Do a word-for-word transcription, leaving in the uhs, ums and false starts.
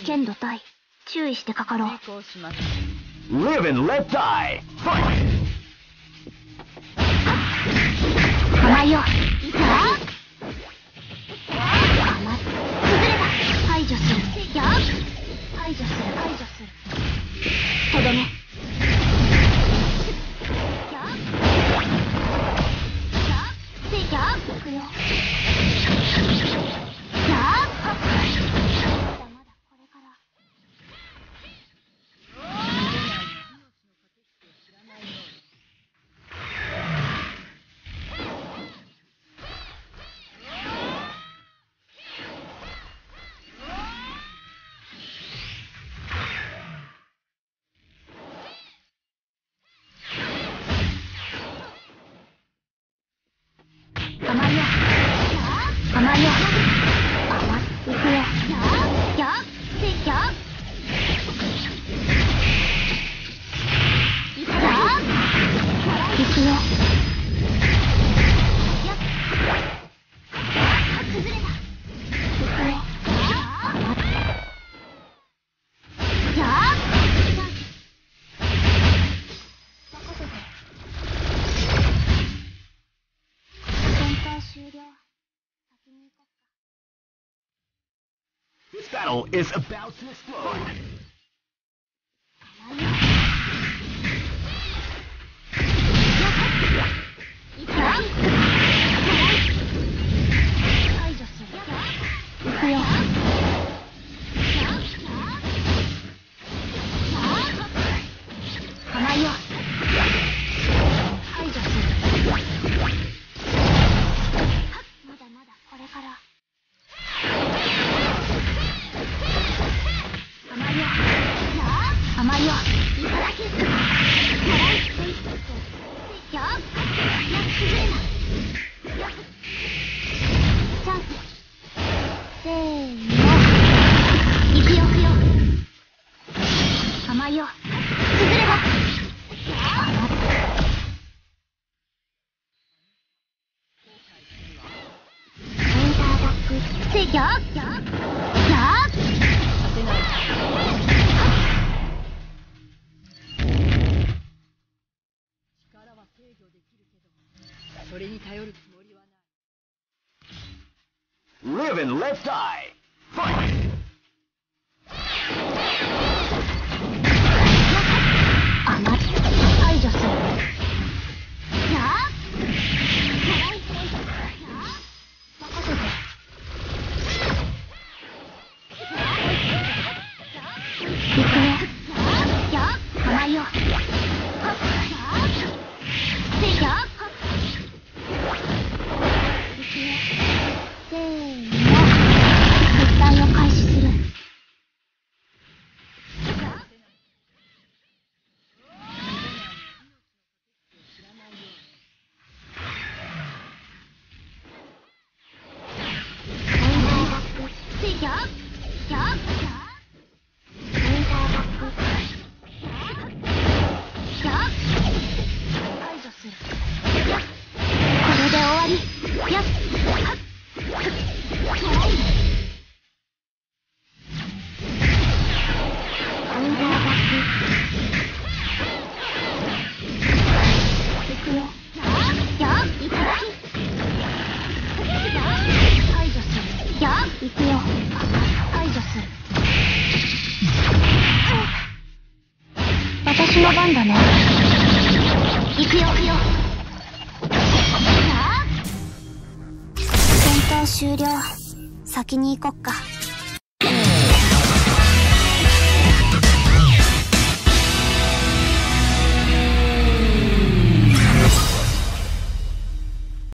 険度大。注意してかかろう。 Live and let die. Fight. 甘いよ。甘い。崩れた。排除する。やっ。排除する。排除する。とどめ。やっ。やっ。せやっ。行くよ。やっ。まだまだこれから。甘いよ。甘いよ。甘い。行くよ。やっ。せやっ。やっ。行くよ。やっ。崩れた。行くよ。甘い。やっ。任せて。終了。先に行こっか。 This battle is about to explode. 甘いよ。いくよ。排除する。いくよ。甘いよ。排除する。まだまだこれから。甘いよ。甘いよ。いただき。やっ。崩れな。チャンス。せーの。行くよ。行くよ。甘いよ。崩れば。せやっ。やっ。やっ。 力は制御できるけど、それに頼るつもりはない。 Live and let die. Fight. 甘い。排除する。やっ。任せて。行くよ。やっ。甘いよ。せやっ。行くよ。せーの。絶対を開始する。せやっ。やっ。行くよ。排除する。私の番だね。行くよ。行くよ。戦闘終了。先に行こっか。